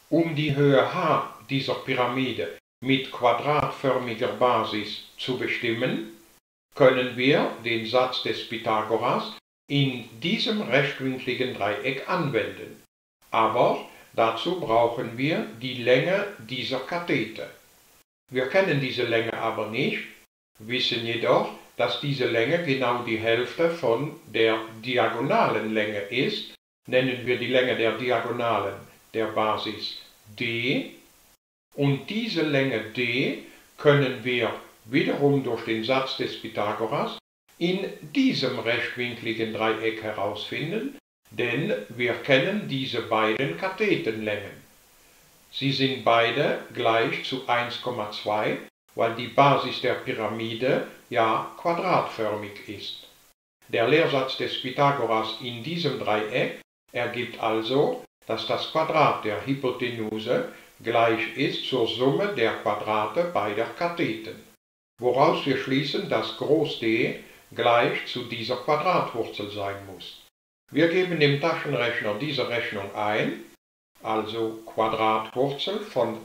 Um die Höhe h dieser Pyramide mit quadratförmiger Basis zu bestimmen, können wir den Satz des Pythagoras in diesem rechtwinkligen Dreieck anwenden. Aber dazu brauchen wir die Länge dieser Kathete. Wir kennen diese Länge aber nicht, wissen jedoch, dass diese Länge genau die Hälfte von der diagonalen Länge ist. Nennen wir die Länge der Diagonalen der Basis d. Und diese Länge d können wir wiederum durch den Satz des Pythagoras in diesem rechtwinkligen Dreieck herausfinden, denn wir kennen diese beiden Kathetenlängen. Sie sind beide gleich zu 1,2, weil die Basis der Pyramide ja quadratförmig ist. Der Lehrsatz des Pythagoras in diesem Dreieck ergibt also, dass das Quadrat der Hypotenuse gleich ist zur Summe der Quadrate beider Katheten, woraus wir schließen, dass Groß D gleich zu dieser Quadratwurzel sein muss. Wir geben im Taschenrechner diese Rechnung ein, also Quadratwurzel von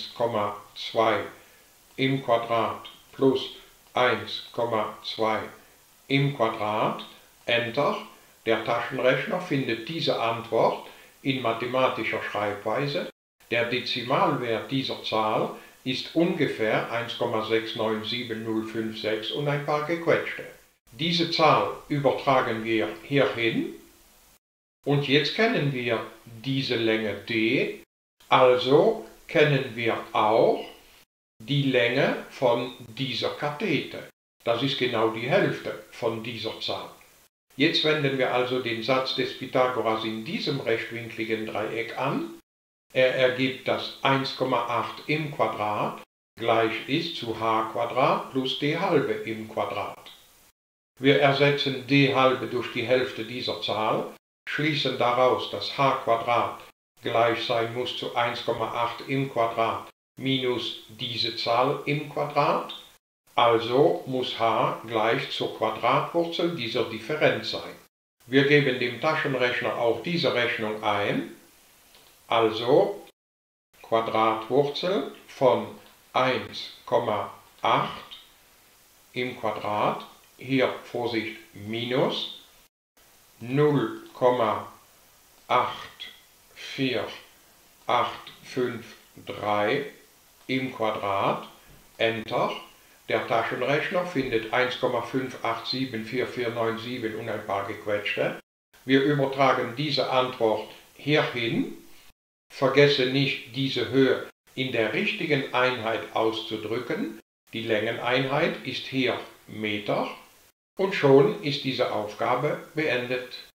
1,2 im Quadrat plus 1,2 im Quadrat, Enter. Der Taschenrechner findet diese Antwort in mathematischer Schreibweise. Der Dezimalwert dieser Zahl ist ungefähr 1,697056 und ein paar gequetschte. Diese Zahl übertragen wir hierhin und jetzt kennen wir diese Länge d, also kennen wir auch die Länge von dieser Kathete. Das ist genau die Hälfte von dieser Zahl. Jetzt wenden wir also den Satz des Pythagoras in diesem rechtwinkligen Dreieck an. Er ergibt, dass 1,8 im Quadrat gleich ist zu h² plus d halbe im Quadrat. Wir ersetzen d halbe durch die Hälfte dieser Zahl, schließen daraus, dass h² gleich sein muss zu 1,8 im Quadrat minus diese Zahl im Quadrat. Also muss h gleich zur Quadratwurzel dieser Differenz sein. Wir geben dem Taschenrechner auch diese Rechnung ein, also Quadratwurzel von 1,8 im Quadrat, hier Vorsicht minus 0,84853 im Quadrat, Enter. Der Taschenrechner findet 1,5874497 und ein paar gequetschte. Wir übertragen diese Antwort hierhin. Vergesse nicht, diese Höhe in der richtigen Einheit auszudrücken. Die Längeneinheit ist hier Meter. Und schon ist diese Aufgabe beendet.